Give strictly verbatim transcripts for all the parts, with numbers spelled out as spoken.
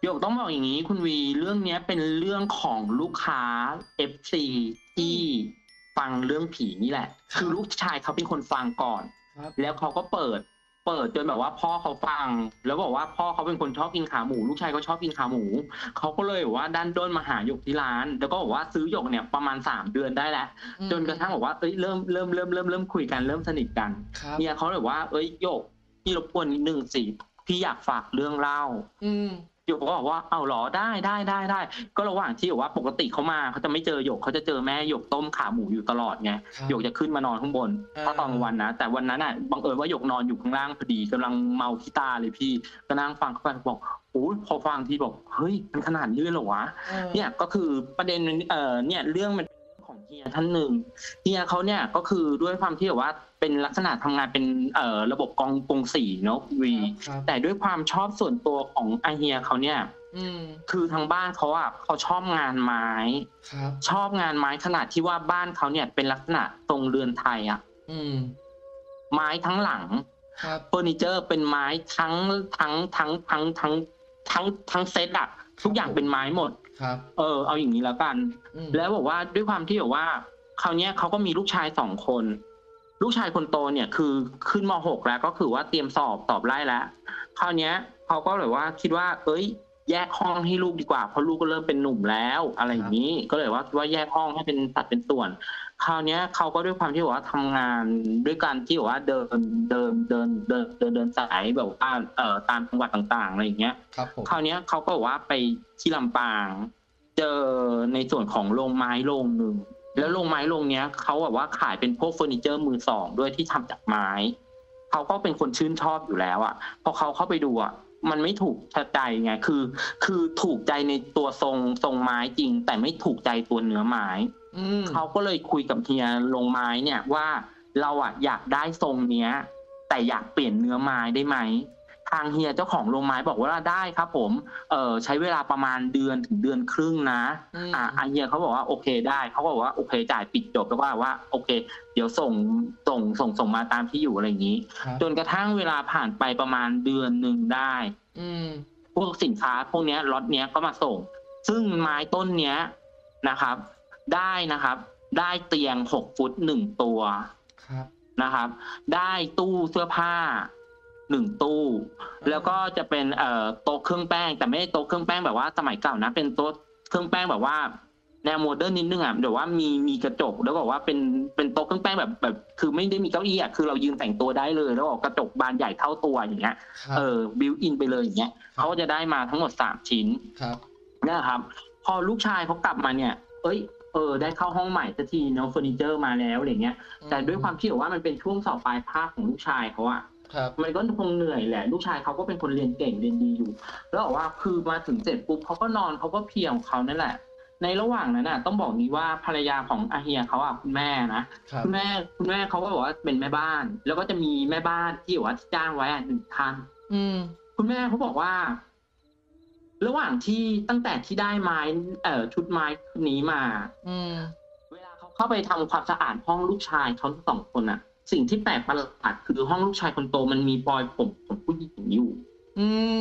หยกต้องบอกอย่างนี้คุณวีเรื่องเนี้ยเป็นเรื่องของลูกค้า เอฟ ซี ที่อืมฟังเรื่องผีนี่แหละคือลูกครับชายเขาเป็นคนฟังก่อนครับแล้วเขาก็เปิดเปิดจนแบบว่าพ่อเขาฟังแล้วบอกว่าพ่อเขาเป็นคนชอบกินขาหมูลูกชายก็ชอบกินขาหมูเขาก็เลยแบบว่าดันด้นมาหาหยกที่ร้านแล้วก็บอกว่าซื้อหยกเนี่ยประมาณสามเดือนได้แล้วอืจนกระทั่งมบอกว่าเอ้ยเริ่มเริ่มเริ่มเริ่มเริ่มคุยกันเริ่มสนิทกันๆครับเนี่ยเขาเลยบอกว่าเอ้ยหยกพี่รบกวนนิดหนึ่งสิพี่อยากฝากเรื่องเล่าอืมหยกก็บอกว่าอ้าวเหรอได้ได้ได้ได้ก็ระหว่างที่แบบว่าปกติเขามาเขาจะไม่เจอหยกเขาจะเจอแม่หยกต้มขาหมูอยู่ตลอดไงครับหยกจะขึ้นมานอนข้างบนอาถ้าตอนกลางวันนะแต่วันนั้นน่ะบังเอิญว่าหยกนอนอยู่ข้างล่างพอดีกำลังเมาขี้ตาเลยพี่ก็นั่งฟังเขาไปบอกโอ้โฮพอฟังทีบอกเฮ้ยมันขนาดนี้เลยเหรอวะเออเนี่ยก็คือประเด็นมันเอ่อเนี่ยเรื่องมันเป็นเรื่องของเฮียท่านหนึ่งเฮียเขาเนี่ยก็คือด้วยความที่แบบว่าเป็นลักษณะทำงานเป็นเอ่อระบบกองกงสีเนาะคุณควีรับแต่ด้วยความชอบส่วนตัวของอาเฮียเขาเนี่ยๆอืมคือทางบ้านเขาอะเขาชอบงานไม้ครับชอบงานไม้ขนาดที่ว่าบ้านเขาเนี่ยเป็นลักษณะทรงเรือนไทยอะอืมไม้ทั้งหลังครับเฟอร์นิเจอร์เป็นไม้ทั้งทั้งทั้งทั้งทั้งทั้งทั้งเซตอะทุกอย่างครับผมเป็นไม้หมดครับเออเอาอย่างงี้แล้วกันอืมแล้วบอกว่าด้วยความที่แบบว่าคราวเนี้ยเขาก็มีลูกชายสองคนลูกชายคนโตเนี่ยคือขึ้นมหกแล้วก็คือว่าเตรียมสอบสอบไล่แล้วคราวเนี้ยเขาก็แบบว่าคิดว่าเฮ้ยแยกห้องให้ลูกดีกว่าเพราะลูกก็เริ่มเป็นหนุ่มแล้วอะไรครับอย่างงี้ก็เลยว่าคิดว่าแยกห้องให้เป็นสัดเป็นส่วน คราวเนี้ยเขาก็ด้วยความที่แบบว่าทำงานด้วยการที่แบบว่าเดินเดินเดินเดินเดินเดินสายแบบว่าเอ่อตามจังหวัดต่างๆอะไรอย่างเงี้ยครับผมคราวเนี้ยเขาก็บอกว่าไปที่ลำปางเจอในส่วนของโรงไม้โรงหนึ่งแล้วโรงไม้โรงเนี้ยเขาแบบว่าขายเป็นพวกเฟอร์นิเจอร์มือสองด้วยที่ทำจากไม้เขาก็เป็นคนชื่นชอบอยู่แล้วอะพอเขาเข้าไปดูอะมันไม่ถูกใจไงคือคือถูกใจในตัวทรงทรงไม้จริงแต่ไม่ถูกใจตัวเนื้อไม้อืมเขาก็เลยคุยกับเฮียโรงไม้เนี่ยว่าเราอะอยากได้ทรงเนี้ยแต่อยากเปลี่ยนเนื้อไม้ได้ไหมทางเฮียเจ้าของโรงไม้บอกว่าได้ครับผมเอ่อใช้เวลาประมาณเดือนถึงเดือนครึ่งนะอือ่าอามเฮียเขาบอกว่าโอเคได้เขาก็บอกว่าโอเคจ่ายปิดจบแล้วก็ว่าโอเคเดี๋ยวส่งส่งส่งส่งมาตามที่อยู่อะไรอย่างงี้ครับจนกระทั่งเวลาผ่านไปประมาณเดือนหนึ่งได้อืมพวกสินค้าพวกเนี้ยล็อตเนี้ยก็มาส่ง ซึ่งไม้ต้นเนี้ยนะครับ ได้นะครับ ได้เตียงหกฟุตหนึ่งตัวครับนะครับ ได้ตู้เสื้อผ้าหนึ่งตู้แล้วก็อาจะเป็นเอ่อโต๊ะเครื่องแป้งแต่ไม่ใช่โต๊ะเครื่องแป้งแบบว่าสมัยเก่านะเป็นโต๊ะเครื่องแป้งแบบว่าแนวโมเดิร์นนิดหนึ่งอะแบบว่ามีมีกระจกแล้วบอกว่าเป็นเป็นโต๊ะเครื่องแป้งแบบแบบคือไม่ได้มีเก้าอี้อะคือเรายืนแต่งตัวได้เลยแล้วบอกกระจกบานใหญ่เท่าตัวอย่างเงี้ยครับเออ built in ไปเลยอย่างเงี้ยครับเขาก็จะได้มาทั้งหมดสามชิ้นครับเนี่ยครับพอลูกชายเขากลับมาเนี่ย เอ้ยเออได้เข้าห้องใหม่สักทีเนาะเฟอร์นิเจอร์มาแล้วอะไรเงี้ยอืแต่ด้วยความมที่แบบว่ามันเป็นช่วงสอบปลายภาคของลูกชายเขาอะครับมันก็คงเหนื่อยแหละลูกชายเขาก็เป็นคนเรียนเก่งเรียนดีอยู่แล้วบอกว่าคือมาถึงเสร็จปุ๊บเขาก็นอนเขาก็เพลียของเขานั่นแหละในระหว่างนั้นน่ะต้องบอกงี้ว่าภรรยาของอาเฮียเขาอะคุณแม่นะครับคุณแม่คุณแม่เขาก็บอกว่าเป็นแม่บ้านแล้วก็จะมีแม่บ้านที่แบบว่าจ้างไว้อะหนึ่งท่านอืมคุณแม่เขาบอกว่า ระหว่างที่ตั้งแต่ที่ได้ไม้เอ่อชุดไม้ชุดนี้มาอืมเวลาเขาเข้าไปทำความสะอาดห้องลูกชายเขาทั้งสองคนน่ะสิ่งที่แปลกประหลาดคือห้องลูกชายคนโตมันมีรอยผมของผู้หญิงอยู่อืม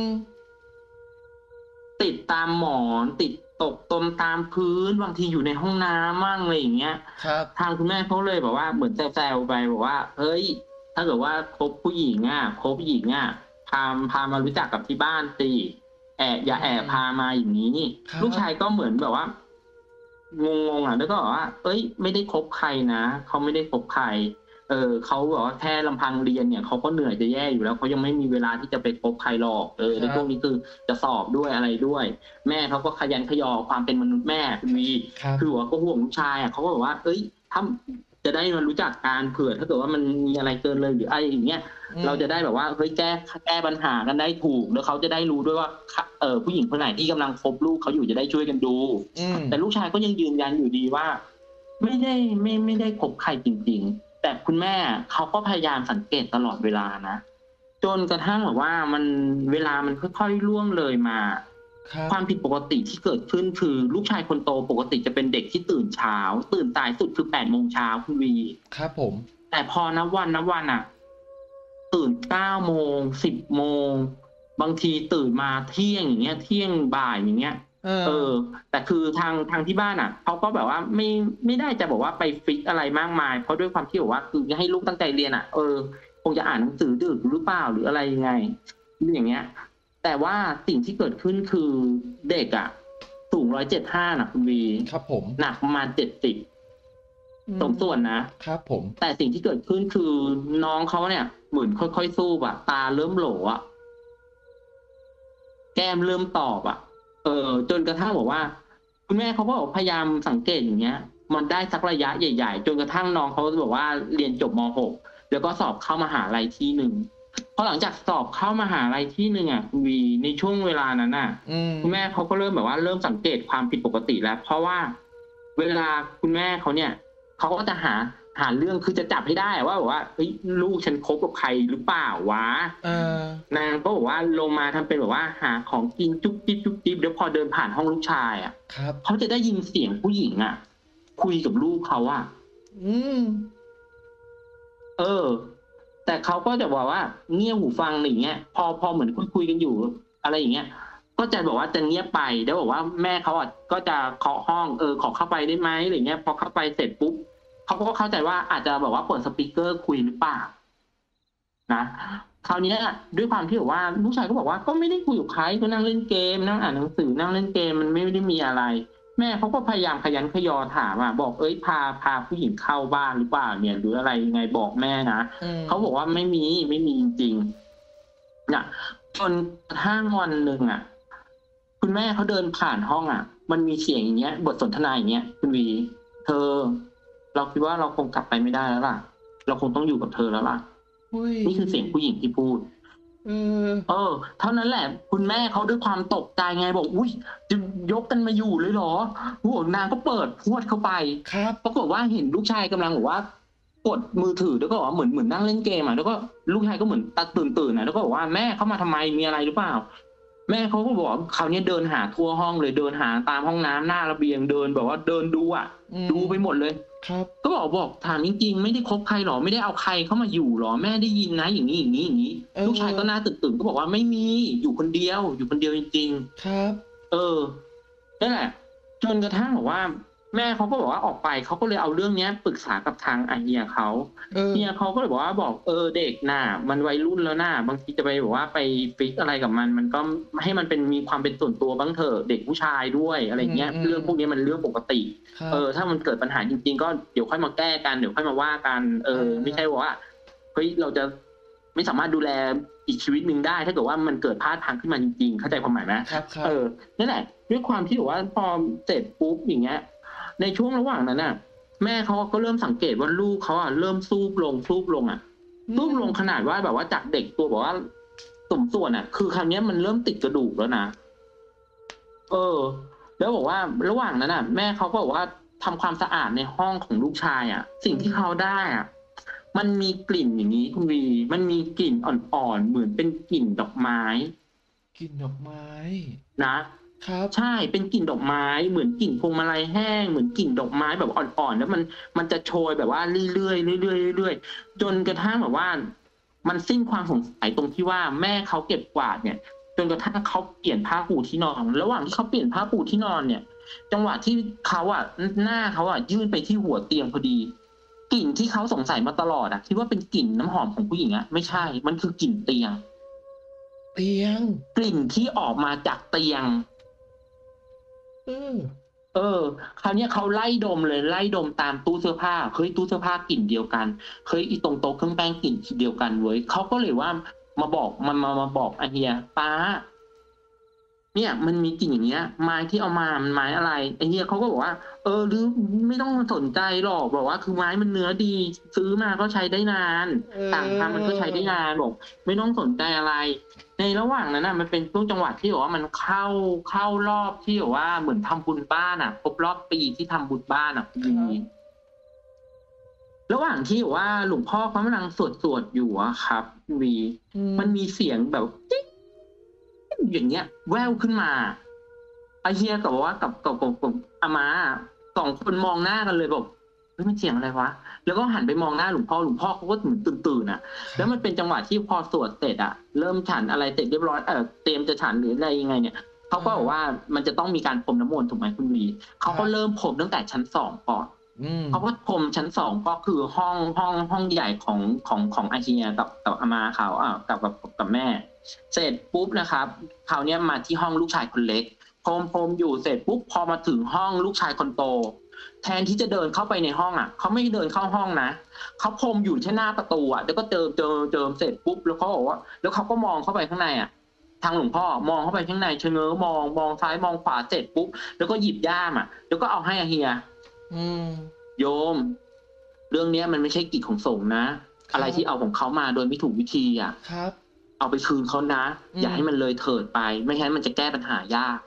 ติดตามหมอนติดตกตมตามพื้นบางทีอยู่ในห้องน้ำมั่งอะไรอย่างเงี้ยครับทางคุณแม่เขาเลยแบบว่าเหมือนแซวๆไปบอกว่าเฮ้ยถ้าเกิดว่าคบผู้หญิงอะคบหญิงอะพาพามารู้จักกับที่บ้านสิแอบอย่าอืแอบพามมาอย่างงี้ครับลูกชายก็เหมือนแบบว่า งงๆอะแล้วก็แบบว่าเฮ้ยไม่ได้คบใครนะเขาไม่ได้คบใครเออเขาแบบว่าแค่ลำพังเรียนเนี่ยเขาก็เหนื่อยจะแย่อยู่แล้วเขายังไม่มีเวลาที่จะไปคบใครหรอกเออครับในช่วงนี้คือจะสอบด้วยอะไรด้วยแม่เขาก็ขยันขยอความเป็นมนุษย์แม่คุณวีครับคือแบบว่าก็ห่วงลูกชายอะเขาก็แบบว่าเฮ้ยถ้าจะได้มารู้จักกันเผื่อถ้าเกิดว่ามันมีอะไรเกินเลยหรืออะไรอย่างเงี้ยอืมเราจะได้แบบว่าเฮ้ยแก้แก้ปัญหากันได้ถูกแล้วเขาจะได้รู้ด้วยว่าขเอ่อผู้หญิงคนไหนที่กำลังคบลูกเขาอยู่จะได้ช่วยกันดูอืมแต่ลูกชายก็ยังยืนยันอยู่ดีว่าไม่ได้ไม่ไม่ได้คบใครจริงๆแต่คุณแม่เขาก็พยายามสังเกตตลอดเวลานะจนกระทั่งแบบว่ามันเวลามันค่อยๆล่วงเลยมาครับความผิดปกติที่เกิดขึ้นคือลูกชายคนโตปกติจะเป็นเด็กที่ตื่นเช้าตื่นสายสุดคือแปดโมงเช้าคุณวีครับผมแต่พอนับวันนับวันอะตื่นเก้าโมงสิบโมงบางทีตื่นมาเที่ยงอย่างเงี้ย เที่ยงบ่ายอย่างเงี้ยเอเอออแต่คือทาง ทางที่บ้านอะเขาก็แบบว่าไม่ ไม่ได้จะบอกว่าไปฟิกซ์อะไรมากมาย เพราะด้วยความที่แบบว่า คือให้ลูกตั้งใจเรียนอะ เออ คงจะอ่านหนังสือดึกหรือเปล่า หรืออะไรยังไง อย่างเงี้ย แต่ว่าสิ่งที่เกิดขึ้นคือเด็กอะสูง หนึ่งร้อยเจ็ดสิบห้า น่ะคุณวีครับผมหนักประมาณ เจ็ดสิบอืสมมส่วนนะครับผมแต่สิ่งที่เกิดขึ้นคือน้องเขาเนี่ยเหมือนค่อย ๆ ซูบอะ ตาเริ่มโหลอะ แก้มเริ่มตอบอะ เออ จนกระทั่งแบบว่า คุณแม่เขาก็บอกพยายามสังเกตอย่างเงี้ย มันได้สักระยะใหญ่ ๆ จนกระทั่งน้องเขาแบบว่าเรียนจบ ม. หก แล้วก็สอบเข้ามหาลัยที่หนึ่ง พอหลังจากสอบเข้ามหาลัยที่หนึ่งอะคุณวี ในช่วงเวลานั้นน่ะอืมคุณแม่เขาก็เริ่มแบบว่าเริ่มสังเกตความผิดปกติแล้ว เพราะว่าเวลาคุณแม่เขาเนี่ย เขาก็จะหา หาเรื่อง คือจะจับให้ได้อะว่าแบบว่า เฮ้ย ลูกฉันคบกับใครหรือเปล่าวะเออนางก็บอกว่าลงมาทำเป็นแบบว่าหาของกินจุ๊บจิ๊บ จุ๊บจิ๊บ แล้วพอเดินผ่านห้องลูกชายอะครับเขาจะได้ยินเสียงผู้หญิงอะคุยกับลูกเขาอะอืมเออ แต่เขาก็จะบอกว่าเงี่ยหูฟัง อะไรอย่างเงี้ย พอ พอเหมือนคุย ๆ กันอยู่ อะไรอย่างเงี้ย ก็จะแบบว่าจะเงียบไป แล้วบอกว่าแม่เขาอะก็จะเคาะห้อง เออ ขอเข้าไปได้ไหม อะไรอย่างเงี้ย พอเข้าไปเสร็จปุ๊บ เขาก็เข้าใจว่าอาจจะแบบว่าเปิดสปีกเกอร์คุยหรือเปล่า นะ คราวเนี้ยด้วยความที่แบบว่าลูกชายก็บอกว่า ก็ไม่ได้คุยกับใคร ก็นั่งเล่นเกม นั่งอ่านหนังสือ นั่งเล่นเกม มันไม่ได้มีอะไร แม่เขาก็พยายามขยันขยอถามอะบอก เฮ้ย พา พาผู้หญิงเข้าบ้านหรือเปล่าเนี่ย หรืออะไรยังไงบอกแม่นะอืมเขาบอกว่าไม่มี ไม่มีจริง ๆ น่ะ จนกระทั่งวันหนึ่งอะ คุณแม่เขาเดินผ่านห้องอะ มันมีเสียงอย่างเงี้ย บทสนทนาอย่างเงี้ยคุณวี เธอ เราคิดว่าเราคงกลับไปไม่ได้แล้วล่ะ เราคงต้องอยู่กับเธอแล้วล่ะอุ๊ยนี่คือเสียงผู้หญิงที่พูดเออเออ เท่านั้นแหละ คุณแม่เขาด้วยความตกใจไง บอก อุ๊ย จะยกกันมาอยู่เลยเหรอ โอ้โฮ นางก็เปิดพรวดเข้าไปครับปรากฏว่าเห็นลูกชายกำลังแบบว่า กดมือถือ แล้วก็แบบว่าเหมือน เหมือนนั่งเล่นเกมอะ แล้วก็ลูกชายก็เหมือนตาตื่น ๆ อะ แล้วก็บอกว่า "แม่เข้ามาทำไม มีอะไรหรือเปล่า?" แม่เขาก็บอก คราวนี้เดินหาทั่วห้องเลย เดินหาตามห้องน้ำ หน้าระเบียง เดินแบบว่าเดินดูอะอืมดูไปหมดเลยครับก็บอก บอก "ถามจริง ๆ ไม่ได้คบใครเหรอ ไม่ได้เอาใครเข้ามาอยู่เหรอ แม่ได้ยินนะ อย่างงี้ ๆเอๆ" ลูกชายก็อหน้าตื่น ๆ ก็บอกว่า "ไม่มี อยู่คนเดียว อยู่คนเดียวจริง ๆ" ครับเออ นั่นแหละ จนกระทั่งแบบว่า แม่เขาก็บอกว่าออกไป เขาก็เลยเอาเรื่องเนี้ยปรึกษากับทางอาเฮียเขาเออเฮียเขาก็เลยบอกว่า บอก "เออ เด็กน่ะ มันวัยรุ่นแล้วน่ะ บางทีจะไปแบบว่าไปฟิกซ์อะไรกับมัน มันก็ให้มันเป็น มีความเป็นส่วนตัวบ้างเถอะ เด็กผู้ชายด้วย อะไรอย่างเงี้ยอืมเรื่องพวกนี้มันเรื่องปกติครัเออบถ้ามันเกิดปัญหาจริง ๆ ก็เดี๋ยวค่อยมาแก้กัน เดี๋ยวค่อยมาว่ากัน เออ ไม่ใช่ว่า เฮ้ย เราจะไม่สามารถดูแลอีกชีวิตหนึ่งได้ ถ้าเกิดว่ามันเกิดพลาดพลั้งขึ้นมาจริง ๆ เข้าใจความหมายไหม? ครับเออๆนั่นแหละ ด้วยความที่แบบว่าพอเสร็จปุ๊บ อย่างเงี้ย ในช่วงระหว่างนั้นน่ะ แม่เขาก็เริ่มสังเกตว่าลูกเขาอะเริ่มซูบลง ซูบลงอะอืซูบลงมขนาดว่าแบบว่าจากเด็กตัวแบบว่าสมส่วนอะ คือคราวเนี้ยมันเริ่มติดกระดูกแล้วนะ เออ แล้วบอกว่าระหว่างนั้นน่ะ แม่เขาก็บอกว่าทำความสะอาดในห้องของลูกชายอะ สิ่งที่เขาได้อะ มันมีกลิ่นอย่างงี้คุณวี มันมีกลิ่นอ่อน ๆ เหมือนเป็นกลิ่นดอกไม้กลิ่นดอกไม้นะครับใช่ เป็นกลิ่นดอกไม้ เหมือนกลิ่นพวงมาลัยแห้ง เหมือนกลิ่นดอกไม้แบบอ่อน ๆ แล้วมัน มันจะโชยแบบว่าเรื่อย ๆ เรื่อย ๆ เรื่อย ๆ จนกระทั่งแบบว่า มันสิ้นความสงสัยตรงที่ว่า แม่เขาเก็บกวาดเนี่ย จนกระทั่งเขาเปลี่ยนผ้าปูที่นอน ระหว่างที่เขาเปลี่ยนผ้าปูที่นอนเนี่ย จังหวะที่เขาอะ อ หน้าเขาอะยื่นไปที่หัวเตียงพอดี กลิ่นที่เขาสงสัยมาตลอดอะคิดว่าเป็นกลิ่นน้ำหอมของผู้หญิงอะ ไม่ใช่ มันคือกลิ่นเตียงเตียงกลิ่นที่ออกมาจากเตียงเออเออ คราวเนี้ยเขาไล่ดมเลย ไล่ดมตามตู้เสื้อผ้า เฮ้ย ตู้เสื้อผ้ากลิ่นเดียวกัน เฮ้ย อีตรงโต๊ะเครื่องแป้งกลิ่น ช เดียวกันเว้ย เขาก็เลยว่า มาบอก มา มา มาบอกอาเฮีย "ป๊า เนี่ยมันมีกลิ่นอย่างเงี้ย ไม้ที่เอามามันไม้อะไร?" อาเฮียเขาก็บอกว่า "เออ รื้อ ไม่ต้องสนใจหรอก แบบว่าคือไม้มันเนื้อดี ซื้อมาก็ใช้ได้นานเสั่งทำมันก็ใช้ได้ออนาน บอกไม่ต้องสนใจอะไร" ในระหว่างนั้นน่ะ มันเป็นช่วงจังหวะที่แบบว่ามันเข้า เข้ารอบที่แบบว่าเหมือนทำบุญบ้านอะ ครบรอบปีที่ทำบุญบ้านอะคุณครวัีบระหว่างที่แบบว่าหลวงพ่อเขากำลังสวด ๆ อยู่อะครับคุณวีอืมันมมีเสียงแบบ อย่างเงี้ย แว่วขึ้นมา อาเฮียกับแบบว่า กับ กับ กับ กับอาม้าอะ สอง คนมองหน้ากันเลยบอกเฮ้ยมันเสียงอะไรวะแล้วก็หันไปมองหน้าหลวงพ่อหลวงพ่อเขาก็เหมือนตื่นๆอ่ะคแล้วรับมันเป็นจังหวะที่พอสวดเสร็จอ่ะเริ่มฉันอะไรเสร็จเรียบร้อยเออเตรียมจะฉันหรืออะไรยังไงเนี่ยเขาก็บอกอะฮะว่ามันจะต้องมีการพรมน้ำมนต์ถูกไหมคุณวีคเขาก็รับเริ่มพรมตั้งแต่ชั้นสองก่อนอืมเขาก็พรมชั้นสองก็คือห้องห้องห้องใหญ่ของของของอาเฮียกับกับอาม่าเขาอ่ากับกับกับแม่ เสร็จปุ๊บนะครับคราวเนี้ยมาที่ห้องลูกชายคนเล็กพรมพรมอยู่เสร็จปุ๊บพอมาถึงห้องลูกชายคนโต แทนที่จะเดินเข้าไปในห้องอะเขาไม่เดินเข้าห้องนะเขาพรมอยู่ที่หน้าประตูอะแล้วก็เจิมเจิมเจิมเสร็จปุ๊บแล้วเขาบอกว่าแล้วเขาก็มองเข้าไปข้างในอะทางหลวงพ่อมองเข้าไปข้างในชะเง้อมองมองซ้ายมองขวาเสร็จปุ๊บแล้วก็หยิบย่ามอะแล้วก็เอาให้อาเฮียอืมโยมเรื่องเนี้ยมันไม่ใช่กิจของสงฆ์นะอะไรที่ครับเอาของเขามาโดยไม่ถูกวิธีอะครับเอาไปคืนเขานะอืมอย่าให้มันเลยเถิดไปไม่งั้นมันจะแก้ปัญหายาก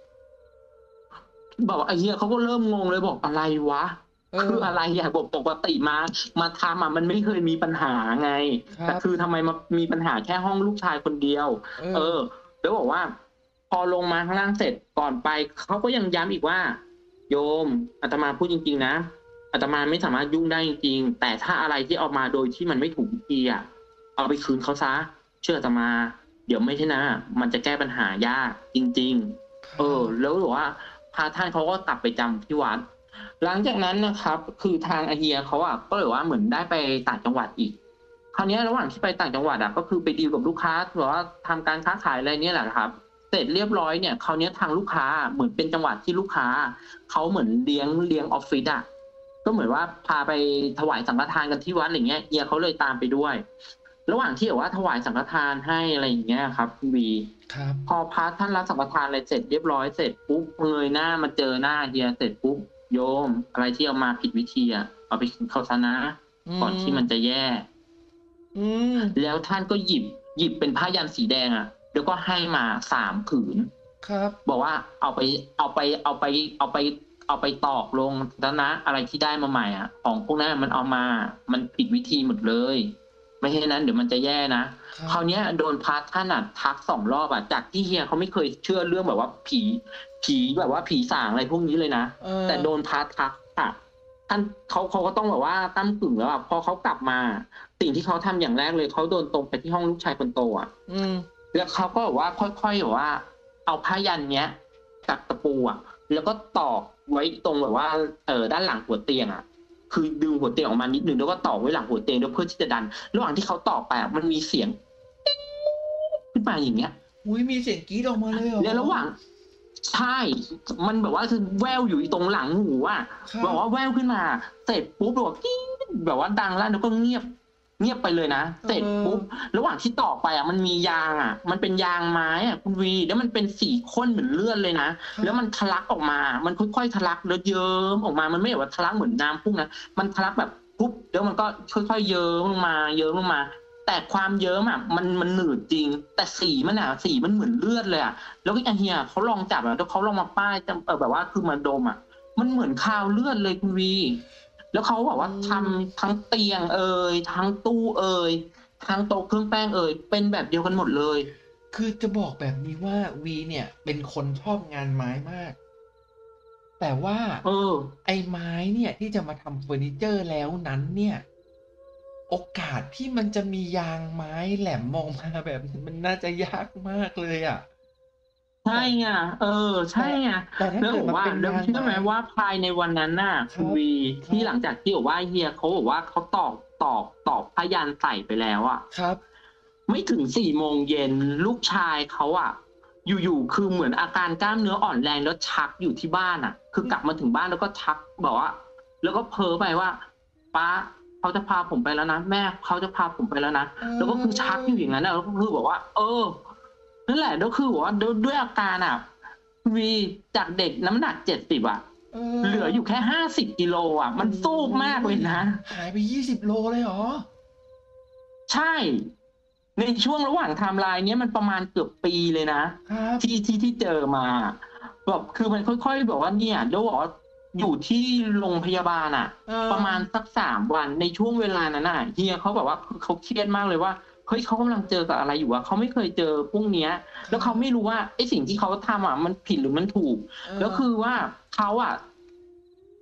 บอกว่าไอ้เหี้ยเขาก็เริ่มงงเลยบอกอะไรวะเออคืออะไรอะบอกปกติมามาทำอะมันไม่เคยมีปัญหาไงครับแต่คือทำไมมามีปัญหาแค่ห้องลูกชายคนเดียวเอเอออแล้วบอกว่าพอลงมาข้างล่างเสร็จก่อนไปเขาก็ยังย้ำอีกว่าโยมอาตมาพูดจริงๆนะอาตมาไม่สามารถยุ่งได้จริงๆแต่ถ้าอะไรที่เอามาโดยที่มันไม่ถูกวิธีอะเอาไปคืนเขาซะเชื่ออาตมา เดี๋ยวไม่ใช่นะมันจะแก้ปัญหายากจริงๆ เออครับแล้วบอกว่าพระท่านเขาก็กลับไปจำที่วัด หลังจากนั้นนะครับ คือทางอาเฮียเขาอะก็เลยว่าเหมือนได้ไปต่างจังหวัดอีก คราวนี้ระหว่างที่ไปต่างจังหวัดอะก็คือไปดีลกับลูกค้าแบบว่าทำการค้าขายอะไรเนี่ยแหละครับ เสร็จเรียบร้อยเนี่ยคราวนี้ทางลูกค้าเหมือนเป็นจังหวัดที่ลูกค้าเขาเหมือนเลี้ยงเลี้ยงออฟฟิศอะก็เหมือนว่าพาไปถวายสังฆทานกันที่วัดอะไรเงี้ยเฮียเขาเลยตามไปด้วย ระหว่างที่แบบว่าถวายสังฆทานให้อะไรอย่างเงี้ยครับคุณวีครับพอพระท่านรับสังฆทานอะไรเสร็จเรียบร้อยเสร็จปุ๊บเงยหน้ามาเจอหน้าเฮียเสร็จปุ๊บโยมอะไรที่เอามาผิดวิธีอ่ะเอาไปคืนเขาซะนะอืก่อนที่มันจะมแย่อืมแล้วท่านก็หยิบหยิบเป็นผ้ายันสีแดงอ่ะแล้วก็ให้มาสามผืนครับบอกว่าเอาไปเอาไปเอาไปเอาไปเอาไปตอกลงแล้วนะอะไรที่ได้มาใหม่อ่ะของพวกนั้นมันเอามามันผิดวิธีหมดเลยไม่ใช่นั้นเดี๋ยวมันจะแย่นะ คราวเนี้ยครับโดนพระท่านอะทักสองรอบอะจากที่เฮียเขาไม่เคยเชื่อเรื่องแบบว่าผีผีแบบว่าผีสางอะไรพวกนี้เลยนะเอแต่อโดนพระทักอะท่านเขาเขาก็ต้องแบบว่าก้ำกึ่งแล้วอะพอเขากลับมาสิ่งที่เขาทำอย่างแรกเลยเขาเดินตรงไปที่ห้องลูกชายคนโตอะอืมแล้วเขาก็แบบว่าค่อยๆแบบว่าเอาผ้ายันเนี้ยกับตะปูอะแล้วก็ตอกไว้ตรงแบบว่าเอ่อด้านหลังหัวเตียงอะคือดึงหัวเตียงออกมานิดนึงแล้วก็ตอกไว้หลังหัวเตียงด้วยเพื่อที่จะดันระหว่างที่เขาตอกไปอะมันมีเสียง ขึ้นมาอย่างเงี้ยอุ๊ยมีเสียงกรี๊ดออกมาเลยเหรอแล้วระหว่างใช่มันแบบว่าคือแว่วอยู่ตรงหลังหูอะครับแบบว่าแว่วขึ้นมาเสร็จปุ๊บแบบว่ากรี๊ดแบบว่าดังแล้วแล้วก็เงียบเงียบไปเลยนะเอเสร็จปุ๊บอระหว่างที่ต่อไปอะมันมียางอะมันเป็นยางไม้อะคุณวีแล้วมันเป็นสีข้นเหมือนเลือดเลยนะแล้วมันครับทะลักออกมามันค่อยๆทะลักแล้วเยิ้มออกมามันไม่แบบว่าทะลักเหมือนน้ำพุ่งนะมันทะลักแบบปุ๊บแล้วมันก็ค่อยๆเยิ้มลงมาเยิ้มลงมา แต่ความเยิ้มอะมันมันหนืดจริงแต่สีมันอะสีมันเหมือนเลือดเลยอะแล้วก็อาเฮียเขาลองจับอะแล้วเขาลองมาป้ายจเออแบบว่าคือมาดมอะมันเหมือนคาวเลือดเลยคุณวีแล้วเขาบอกอืว่าทมำทั้งเตียงเอยทั้งตู้เอยทั้งโต๊ะเครื่องแป้งเอยเป็นแบบเดียวกันหมดเลยคือจะบอกแบบนี้ว่าวีเนี่ยเป็นคนชอบงานไม้มาก แต่ว่าเออไอ้ไม้เนี่ยที่จะมาทำเฟอร์นิเจอร์แล้วนั้นเนี่ยโอกาสที่มันจะมียางไม้แหลมมองมาแบบนี้มันน่าจะยากมากเลยอะใช่แต่ไงเออใช่แต่ไงแต่ถ้าแล้วบอกว่าเกิดมาเป็นแล้วเชื่อไหมยางไม้ว่าภายในวันนั้นน่ะครับคุณวีที่หลังครับจากที่บอกว่าเฮียเขาบอกว่าเขาตอกตอกตอกผ้ายันใส่ไปแล้วอะครับไม่ถึงสี่โมงเย็นลูกชายเขาอะอยู่ๆคือเหมือนอาการกล้ามเนื้ออ่อนแรงแล้วชักอยู่ที่บ้านอะคืออืมกลับมาถึงบ้านแล้วก็ชักบอกว่าแล้วก็เพ้อไปว่าป๊าเขาจะพาผมไปแล้วนะแม่เขาจะพาผมไปแล้วนะเแล้วก็คือชักอยู่อออย่างนั้นอะแล้วก็คือบอกว่าเออนั่นแหละแล้วคือบอกว่าด้วยด้วยอาการอะวีจากเด็กน้ำหนักเจ็ดสิบอะเอเหลืออยู่อแค่ห้าสิบกิโลอะมันโอ้โซูบมากฮเลยนะหายไปยี่สิบโลเลยเหรอใช่ในช่วงระหว่างไทม์ไลน์เนี้ยมันประมาณเกือบปีเลยนะครับที่ที่ที่เจอมาแบบคือมันค่อยๆแบบว่าเนี่ยแล้วบอกว่าอยู่ที่โรงพยาบาลอะเอประมาณอสักสามวันในช่วงเวลานั้นน่ะเฮียเขาแบบว่าคือเขาเครียดมากเลยว่าเฮ้ยเขากำลังเจอกับอะไรอยู่อะเขาไม่เคยเจอพวกเนี้ยแล้วเขาไม่ครับรู้ว่าไอ้สิ่งที่เขาทำอะมันผิดหรือมันถูกเอแล้วคืออว่าเขาอะ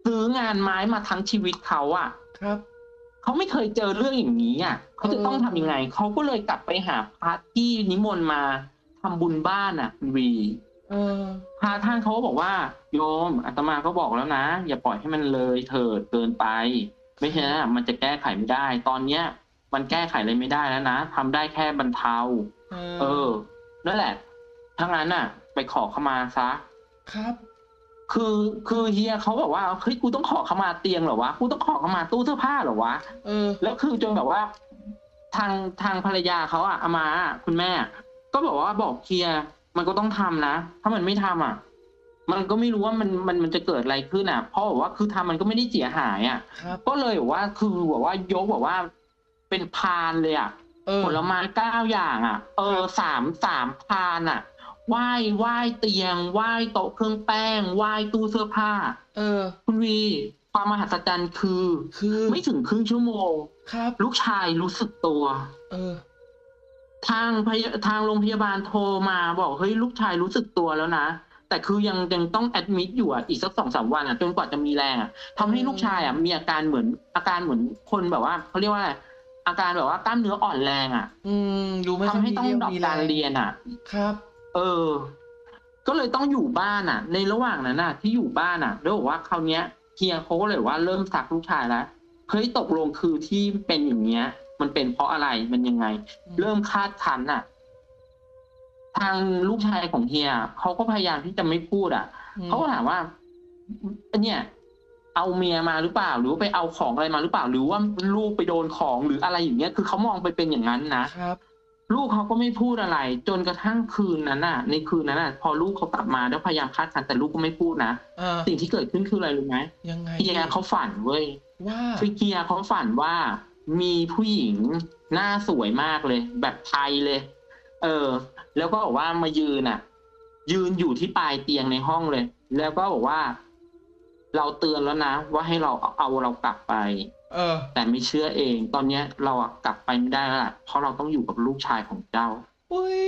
ซื้องานไม้มาทั้งชีวิตเขาอะครับเขาไม่เคยเจอเรื่องอย่างนี้อะ เขาจะต้องทำยังไงเออเขาก็เลยกลับไปหาพระที่นิมนต์มาทำบุญบ้านน่ะคุณวีเออพระท่านเขาก็บอกว่า "โยม อาตมาก็บอกแล้วนะ อย่าปล่อยให้มันเลยเถิดเกินไป ไม่ฉะนั้นน่ะมันจะแก้ไขไม่ได้ ตอนเนี้ยมันแก้ไขอะไรไม่ได้แล้วนะ ทำได้แค่บรรเทา" เอเอออนั่นแหละ ถ้างั้นน่ะไปขอขมาเสียครับคือ คือเฮียเขาบอกว่า "เฮ้ย กูต้องขอขมาเตียงเหรอวะ? กูต้องขอขมาตู้เสื้อผ้าเหรอวะ?" เออแล้วคือจนแบบว่า ทาง ทางภรรยาเขาอะ อาม้าอะ คุณแม่อะ ก็แบบว่าบอกเฮีย "มันก็ต้องทำนะ ถ้ามันไม่ทำอะ มันก็ไม่รู้ว่ามัน มัน มันจะเกิดอะไรขึ้นอะ" เพราะแบบว่าคือทำมันก็ไม่ได้เสียหายอะครับก็เลยแบบว่า คือแบบว่ายกแบบว่าเป็นพานเลยอะเออผลไม้ เก้า อย่างอะ เออครับสาม สาม พานน่ะ ไหว้ ไหว้เตียง ไหว้โต๊ะเครื่องแป้ง ไหว้ตู้เสื้อผ้าเออคุณวี ความมหัศจรรย์คือคือไม่ถึงครึ่งชั่วโมงครับลูกชายรู้สึกตัวเออทางพยา ทางโรงพยาบาลโทรมาบอก "เฮ้ย ลูกชายรู้สึกตัวแล้วนะ" แต่คือยัง ยังต้อง แอดมิต อยู่อะ อีกสัก สองสาม วันอะ จนกว่าจะมีแรงอะ ทำให้ลูกชายอะเออมีอาการเหมือน อาการเหมือนคนแบบว่า เขาเรียกว่าอะไร อาการแบบว่ากล้ามเนื้ออ่อนแรงอะอืม ดูไม่ทค่อำยให้ต้องดรอมีเรี่ยวมปีแรการงเรียนอะครับเออ ก็เลยต้องอยู่บ้านน่ะ ในระหว่างนั้นน่ะที่อยู่บ้านน่ะ แล้วบอกว่าคราวเนี้ยเฮียเขาก็เลยบอกว่าเริ่มซักลูกชายแล้ว "เฮ้ย ตกลงคือที่เป็นอย่างเงี้ย มันเป็นเพราะอะไร? มันยังไง?" อืเริ่มมคาดคั้นน่ะ ทางลูกชายของเฮียอะเขาก็พยายามที่จะไม่พูดอะ เขาก็อืมถามว่า "อ ไอ้เนี่ย เอาเมียมาหรือเปล่า? หรือว่าไปเอาของอะไรมาหรือเปล่า? หรือว่าลูกไปโดนของ" หรืออะไรอย่างเงี้ย คือเขามองไปเป็นอย่างงั้นนะครับลูกเขาก็ไม่พูดอะไร จนกระทั่งคืนนั้นน่ะ ในคืนนั้นน่ะ พอลูกเขากลับมาแล้วพยายามคาดคั้น แต่ลูกก็ไม่พูดนะเออสิ่งที่เกิดขึ้นคืออะไรรู้ไหม? ยังไงพเฮียี่ ? เขาฝันเว้ยว่า? คือเฮียเขาฝันว่า มีผู้หญิงหน้าสวยมากเลย แบบไทยเลย เออ แล้วก็บอกว่ามายืนน่ะ ยืนอยู่ที่ปลายเตียงในห้องเลย แล้วก็บอกว่า "เราเตือนแล้วนะว่าให้เรา อ เอาเรากลับไปเออแต่ไม่เชื่อเอง ตอนเนี้ยเราอะกลับไปไม่ได้แล้วล่ะ เพราะเราต้องอยู่กับลูกชายของเจ้า" อุ๊ย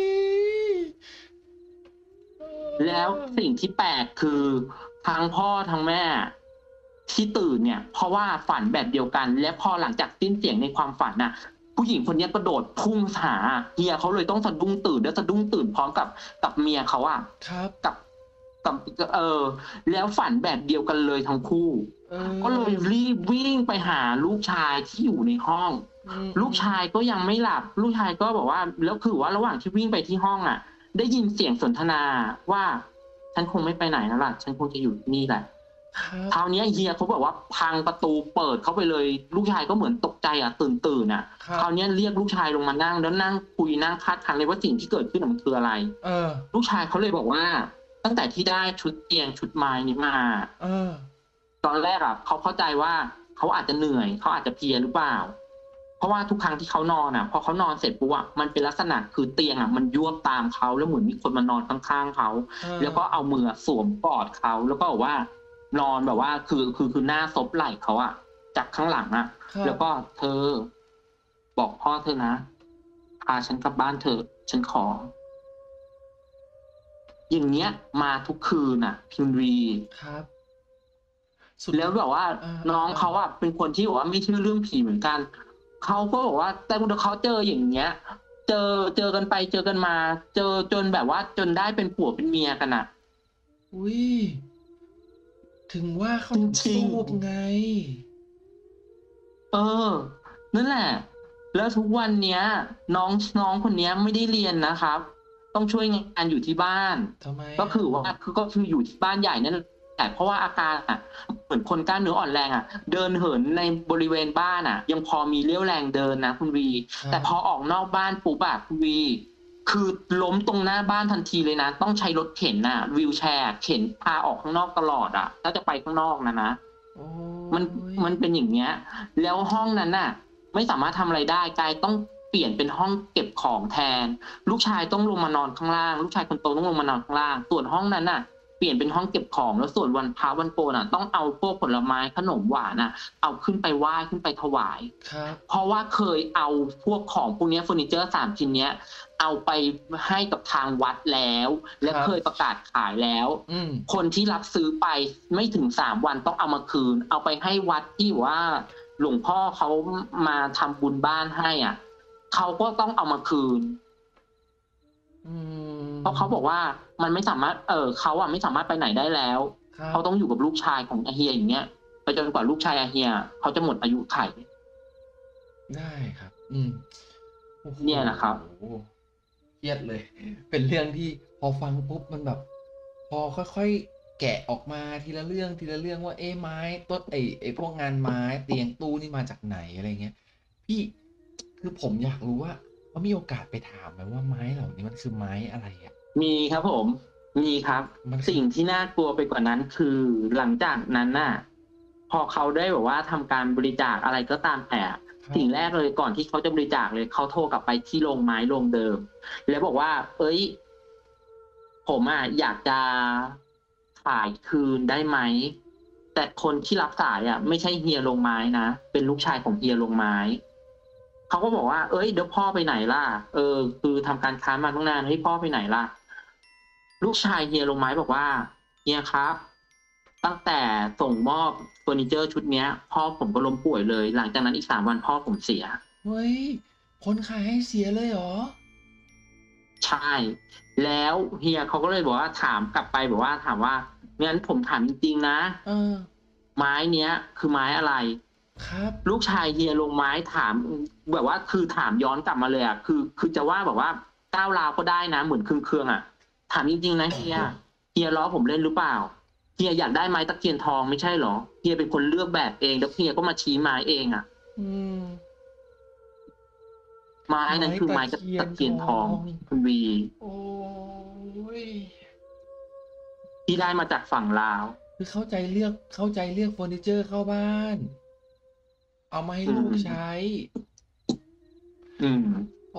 แล้วเออสิ่งที่แปลกคือทั้งพ่อทั้งแม่อะที่ตื่นเนี่ย เพราะว่าฝันแบบเดียวกัน และพอหลังจากสิ้นเสียงในความฝันน่ะ ผู้หญิงคนเนี้ยกระโดดพุ่งหาอะ เฮียเขาเลยต้องสะดุ้งตื่น แล้วสะดุ้งตื่นพร้อมกับ กับเมียเขาอะครับกับ กับ ก เออ แล้วฝันแบบเดียวกันเลยทั้งคู่เอก็เลยอรีบวิ่งไปหาลูกชายที่อยู่ในห้องอืลูกมชายก็ยังไม่หลับ ลูกชายก็บอกว่า แล้วคือว่าระหว่างที่วิ่งไปที่ห้องอะ ได้ยินเสียงสนทนาว่า "ฉันคงไม่ไปไหนแล้วล่ะ ฉันคงจะอยู่ที่นี่แหละ" ครับคราวเนี้ยเฮียเขาแบบว่าพังประตูเปิดเข้าไปเลย ลูกชายก็เหมือนตกใจอะ ตื่น ๆ อะครัคราวบเนี้ยเรียกลูกชายลงมานั่ง แล้วนั่งคุย นั่งคาดคั้นเลยว่าสิ่งที่เกิดขึ้นน่ะมันคืออะไรเออลูกชายเขาเลยบอกว่า ตั้งแต่ที่ได้ชุดเตียง ชุดไม้นี้มาอะเออตอนแรกอะเขาเข้าใจว่า เขาอาจจะเหนื่อย เขาอาจจะเพลียหรือเปล่า เพราะว่าทุกครั้งที่เขานอนอะ พอเขานอนเสร็จปุ๊บอะ มันเป็นลักษณะคือเตียงอะมันยวบตามเขา แล้วเหมือนมีคนมานอนข้าง ๆ เขาเอแล้วก็อเอามืออะสวมกอดเขา แล้วก็บอกว่า นอนแบบว่า คือ คือ คือหน้าซบไหล่เขาอะจากข้างหลังอะครัแล้วบก็ "เธอ บอกพ่อเธอนะ พาฉันกลับบ้านเถอะ ฉันขอ" อย่างเงี้ย มาทุกคืนน่ะคุณวีครับ สุดแล้วแบบว่าเอน้องอเขาๆ ๆอะเป็นคนที่แบบว่าไม่เชื่อเรื่องผีเหมือนกัน เขาก็บอกว่า แต่ ด เขาเจออย่างเงี้ย เจอ เจอกันไปเจอกันมา เจอจนแบบว่า จนได้เป็นผัวเป็นเมียกันน่ะอุ๊ย ถึงว่าเขาจถึงสริูงบๆไงเออ นั่นแหละ แล้วทุกวันเนี้ย น้อง ช น้องคนเนี้ยไม่ได้เรียนนะครับ ต้องช่วย งาน อยู่ที่บ้านทำไมก็อคือว่าะ? คือ ก็คืออยู่ที่บ้านใหญ่นั่น แหละ เพราะว่าอาการอะเหมือนคนกล้ามเนื้ออ่อนแรงอะ เดินเหินในบริเวณบ้านอะยังพอมีเรี่ยวแรงเดินนะคุณวีครแต่ับพอออกนอกบ้านปุ๊บอะคุณวี คือล้มตรงหน้าบ้านทันทีเลยนะ ต้องใช้รถเข็นน่ะ วีลแชร์อะ เข็นพาออกข้างนอกตลอดอะ ถ้าจะไปข้างนอกน่ะนะโอ๊มัน มันยเป็นอย่างเงี้ย แล้วห้องนั้นน่ะไม่สามารถทำอะไรได้ กลายต้องเปลี่ยนเป็นห้องเก็บของแทน ลูกชายต้องลงมานอนข้างล่าง ลูกชายคนโตต้องลงมานอนข้างล่าง ส่วนห้องนั้นน่ะเปลี่ยนเป็นห้องเก็บของแล้วส่วนวันพระวันโกนอ่ะต้องเอาพวกผลไม้ขนมหวานอ่ะเอาขึ้นไปไหว้ขึ้นไปถวายครับเพราะว่าเคยเอาพวกของพวกเนี้ยเฟอร์นิเจอร์สามชิ้นเนี้ยเอาไปให้กับทางวัดแล้วและครับเคยประกาศขายแล้วอืมคนที่รับซื้อไปไม่ถึงสามวันต้องเอามาคืน เอาไปให้วัดที่ว่าหลวงพ่อเขามาทำบุญบ้านให้อ่ะเขาก็ต้องเอามาคืนอืเพราะเขาบอกมว่ามันไม่สามารถ เออเขาอะไม่สามารถไปไหนได้แล้วครับเขาต้องอยู่กับลูกชายของอาเฮียอย่างเงี้ยไปจนกว่าลูกชายอาเฮียเขาจะหมดอายุไขได้ครับ อืมโอ้โหเนี่ยนะครับเครียดเลย เป็นเรื่องที่พอฟังปุ๊บมันแบบ พอค่อยๆแกะออกมาทีละเรื่องทีละเรื่องว่าเอ๊ะไม้ต้นไอ้ไอ้พวกงานไม้เตียงตู้นี่มาจากไหนอะไรเงี้ยพี่คือผมอยากรู้ว่าเขามีโอกาสไปถามไหมว่าไม้เหล่านี้มันคือไม้อะไรอ่ะมีครับผม มีครับมันคือสิ่งที่น่ากลัวไปกว่านั้นคือหลังจากนั้นน่ะ พอเขาได้แบบว่าทำการบริจาคอะไรก็ตามแต่ครับสิ่งแรกเลยก่อนที่เขาจะบริจาคเลยเขาโทรกลับไปที่โรงไม้โรงเดิม แล้วบอกว่า เอ้ย ผมอ่ะอยากจะขายคืนได้ไหม แต่คนที่รับสายอ่ะ ไม่ใช่เฮียโรงไม้นะเป็นลูกชายของเฮียโรงไม้เขาก็บอกว่า เอ้ยเดี๋ยวพ่อไปไหนล่ะเออคือทำการค้ามาตั้งนานให้พ่อไปไหนล่ะลูกชายเฮียโรงไม้บอกว่าเฮียครับ ตั้งแต่ส่งมอบเฟอร์นิเจอร์ชุดเนี้ย พ่อผมก็ล้มป่วยเลย หลังจากนั้นอีกสามวันพ่อผมเสียเฮ้ยคนขายให้เสียเลยเหรอใช่ แล้วเฮียเขาก็เลยบอกว่าถามกลับไปบอกว่าถามว่างั้นผมถามจริงๆนะเออไม้เนี้ย คือไม้อะไรครับลูกชายเฮียลงไม้ถามแบบว่าคือถามย้อนกลับมาเลยอ่ะคือคือจะว่าแบบว่าก้าวราวก็ได้นะเหมือนเครื่องๆอ่ะ ถามจริงๆนะเฮียเฮียล้อผมเล่นหรือเปล่าเฮียอยากได้ไม้ตะเคียนทองไม่ใช่หรอเฮียเป็นคนเลือกแบบเองแล้วเฮียก็มาชี้ไม้เองอ่ะอืมไม้ไม้นั้นคือตะไม้เคียนทตะเคียนทอองงคุณวีโอ้ยที่ได้มาจากฝั่งลาวคือเข้าใจเลือกเข้าใจเลือกเฟอร์นิเจอร์เข้าบ้านเอามาให้อืลูกใช้มอืมโอ้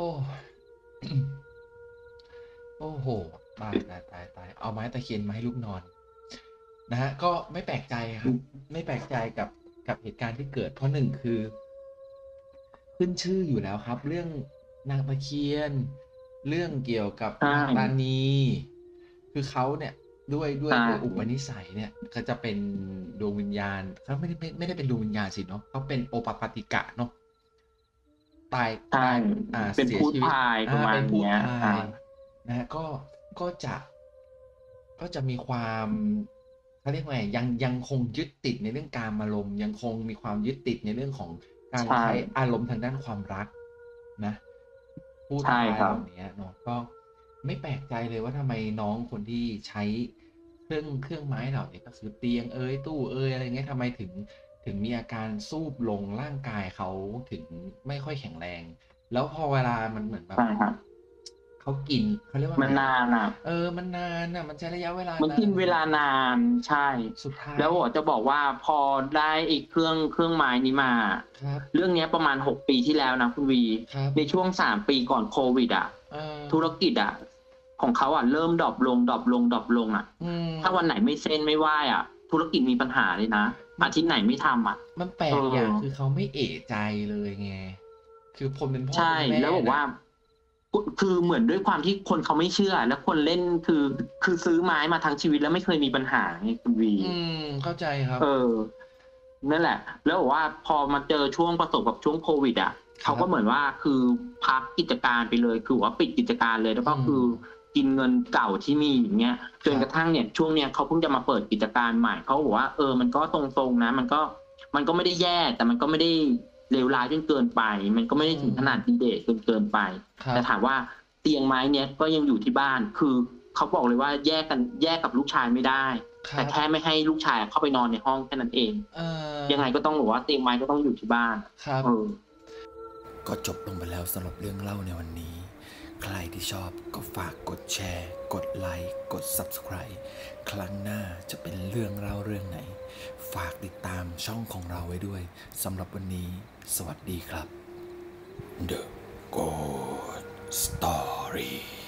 โอ้โหตายตายตายตายเอาไม้ตะเคียนมาให้ลูกนอนนะฮะก็ไม่แปลกใจครับไม่แปลกใจกับกับเหตุการณ์ที่เกิดเพราะหนึ่งคือ ขึ้นชื่ออยู่แล้วครับ เรื่องนางตะเคียน เรื่องเกี่ยวกับใช่นางตานีคือเขาเนี่ยด้วยด้วยใช่ด้วยอุปนิสัยเนี่ยเขาจะเป็นดวงวิญญาณเขาไม่ได้ไม่ไม่ได้เป็นดวงวิญญาณสิเนาะเขาเป็นโอปปาติกะเนาะตายใช่ตายอ่าเป็นพูดเสียชีวิตพายปอ่าระมาณเป็นพูดเนี้ยพาอ่ายนะฮะก็ก็จะก็จะมีความเขาเรียกว่าไงยังยังคงยึดติดในเรื่องการอารมณ์ยังคงมีความยึดติดในเรื่องของการใช่ใช้อารมณ์ทางด้านความรัก นะพูดใช่พายครับเหล่านี้เนาะก็ไม่แปลกใจเลยว่าทำไมน้องคนที่ใช้เครื่องเครื่องไม้เหล่านี้ก็คือเตียงเอยตู้เอยอะไรเงี้ยทำไมถึงถึงมีอาการซูบลงร่างกายเขาถึงไม่ค่อยแข็งแรงแล้วพอเวลามันเหมือนแบบใช่ครับเขากินเขาเรียกว่ามันไงอะนานอ่ะเออมันนานอ่ะมันใช้ระยะเวลามันนานกินเวลานานใช่สุดท้ายแล้วบอกจะบอกว่าพอได้อีกเครื่องเครื่องไม้นี้มาครับเรื่องเนี้ยประมาณหกปีที่แล้วนะคุณวีครับในช่วงสามปีก่อนโควิดอ่ะเออธุรกิจอ่ะของเขาอ่ะเริ่มดรอปลงดรอปลงดรอปลงอ่ะอืมถ้าวันไหนไม่เส้นไม่ไหวอ่ะธุรกิจมีปัญหาเลยนะมันอาทิตย์ไหนไม่ทำอ่ะมันแปลเอกอย่างอคือเขาไม่เอะใจเลยไงคือผมเป็นพ่อใช่เป็นแม่แล้วบอกน่ะว่า คือเหมือนด้วยความที่คนเขาไม่เชื่อแล้วคนเล่นคือคือซื้อไม้มาทั้งชีวิตแล้วไม่เคยมีปัญหาไงคุณวีอืมเข้าใจครับเออนั่นแหละแล้วบอกว่าพอมาเจอช่วงประสบกับช่วงโควิดอ่ะเขาครับก็เหมือนว่าคือพักกิจการไปเลยคือว่าปิดกิจการเลยแล้วก็อืคือมกินเงินเก่าที่มีอย่างเงี้ยจครับนกระทั่งเนี่ยช่วงเนี้ยเขาเพิ่งจะมาเปิดกิจการใหม่เขาบอกว่าเออมันก็ตรงๆนะมันก็มันก็ไม่ได้แย่แต่มันก็ไม่ได้เลวร้ายจนเกินไป มันก็ไม่อืได้ถึงขนาดมดีเดทจนเกินไปครับแต่ถามว่าเตียงไม้เนี้ยก็ยังอยู่ที่บ้านคือเขาบอกเลยว่าแยกกันแยกกับลูกชายไม่ได้แต่ครับแค่ไม่ให้ลูกชายเข้าไปนอนในห้องแค่นั้นเองเอยังไงอก็ต้องบอกว่าเตียงไม้ก็ต้องอยู่ที่บ้านครับเออก็จบลงไปแล้วสำหรับเรื่องเล่าในวันนี้ ใครที่ชอบก็ฝากกดแชร์ กดไลค์ กด ซับสไครบ์ ครั้งหน้าจะเป็นเรื่องเล่าเรื่องไหน ฝากติดตามช่องของเราไว้ด้วย สำหรับวันนี้สวัสดีครับ The Ghost Story